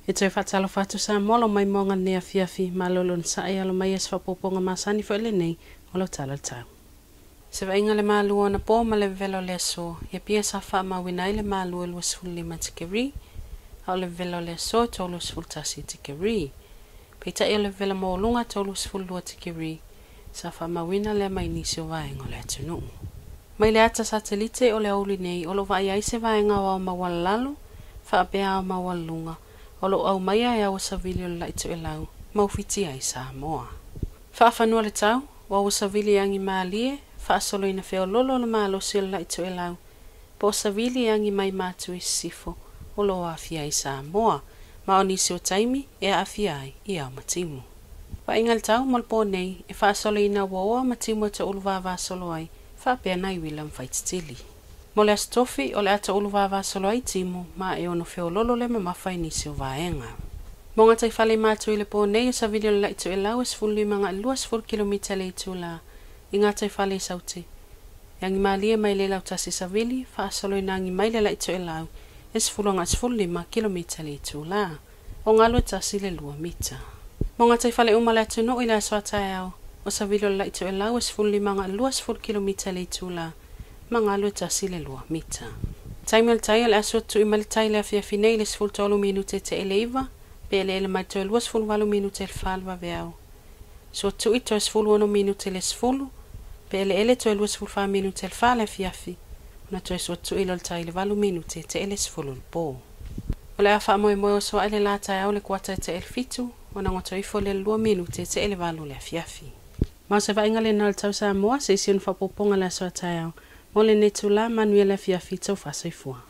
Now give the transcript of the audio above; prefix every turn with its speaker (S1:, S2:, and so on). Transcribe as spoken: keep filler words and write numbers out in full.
S1: E toi whatalo whatu sa molo mai monga nea fiafi malolon sa e alo mai es whapoponga masani fo ele nei o lo tala tau. Se wa inga le malu ona po ma le velo le so, e pia sa wha ma wina le malu e lua sfulu lima tikeri, au le velo le so tolu sfulu tasi tikeri. Peita e le velo mo lunga tolu sfulu lua tikeri, sa wha ma wina le mai nisi o vaenga le atunu. Mai le ata satelite o le auli nei, o lo wa ia ise vaenga wa o mawala lalo, wha apea o mawala lunga, o lo au mai ai au savili o la ito e lau, maufiti ai sa moa. Wha whanua le tau, wa o savili angi maalie, wha solo ina feo lolo le maalo si o la ito e lau, po savili angi mai matu i sifo, o lo afia ai sa moa, ma o nisi o taimi e afia ai i au matimu. Wa inga le tau malpo nei, e wha solo ina waoa matimu te uluvava solo ai, wha pia nai William Faitstili. Mo le astofi o le ata uluvava solo ai timu, ma e ono feo lolo le ma mawhai nisi o vaenga. Mo ngatai whale matu i le po nei o sa video le laito e lau es fulu lima ngā luas fulu kilomita le itu la, i ngatai whale sauti. Yangi maalia mai le lau tasi sa vili, wha solo ina ngi mai le laito e lau, es fulu ngā fulu lima kilomita le itu la, o ngalo tasi le lua mita. Mo ngatai whale uma le atu no i le aswatai au, o sa video le laito e lau es fulu lima ngā luas fulu kilomita le itu la, mangalo tasi le lua mita. Taimel tai le aso tu imali tai le afia finei le sful tolu minute te eleiva, pe ele ele mai to lua sful walu minute le falva veau. So tu ito sful wano minute le sfulu, pe ele ele to lua sful fa minute le fa le fiafi, una to so tu ilo tai le walu minute te ele sfulu le po. Ole afa moe moe o so ele la tai au le kuata te el fitu, ona ngoto ifo le lua minute te ele walu le fiafi. Ma se va ingale nal tau sa moa se isi un fa poponga la so tai au, Mole ne tula manuela fia fita o fasai fua.